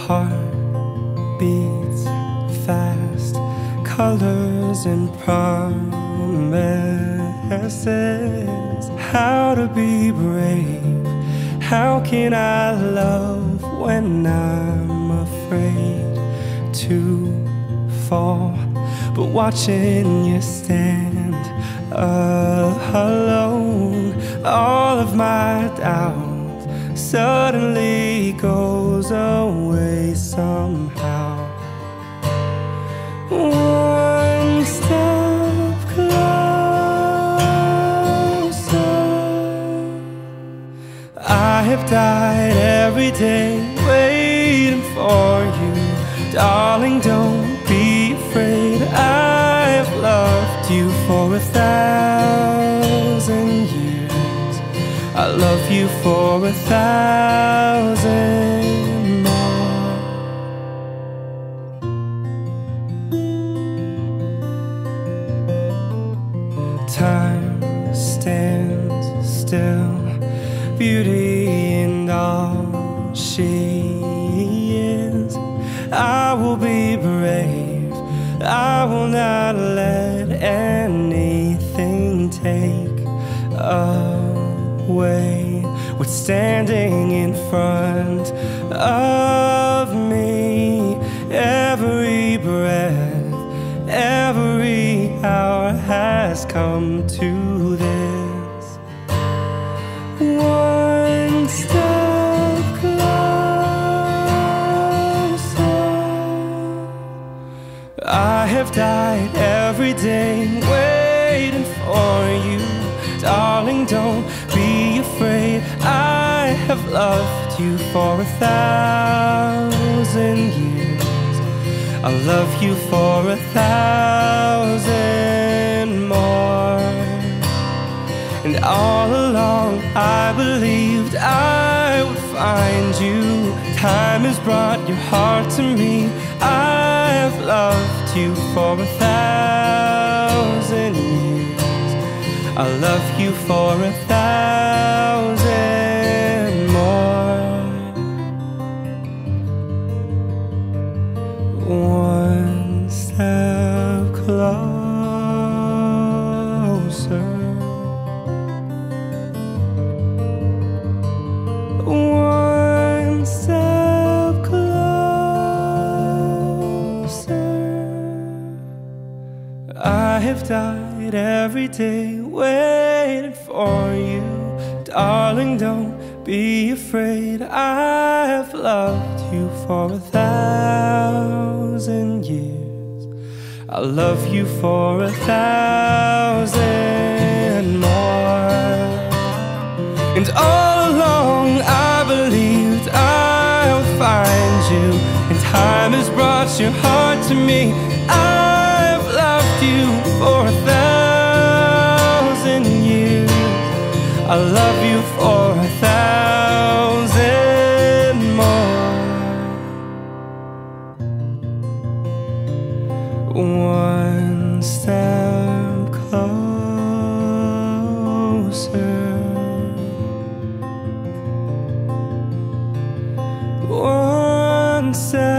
heart beats fast, colors and promises. How to be brave, how can I love when I'm afraid to fall? But watching you stand alone, all of my doubt suddenly goes away somehow. One step closer. I have died every day waiting for you. Darling, don't be afraid. I have loved you for 1,000 years. I love you for 1,000 more. Time stands still, beauty in all she is. I will be brave, I will not let anything take away what's standing in front of me. Every breath, every hour has come to this. One step closer. I have died every day waiting for you. Darling, don't be afraid. I have loved you for 1,000 years. I'll love you for 1,000 more. And all along I believed I would find you. Time has brought your heart to me. I have loved you for 1,000 years. I'll love you for 1,000 more. One step closer. One step closer. I have died every day waiting for you. Darling, don't be afraid. I have loved you for 1,000 years. I'll love you for 1,000 more. And all along I believed I would find you. And time has brought your heart to me. I've loved you for 1,000 years. I love you for 1,000 more. One step closer. One step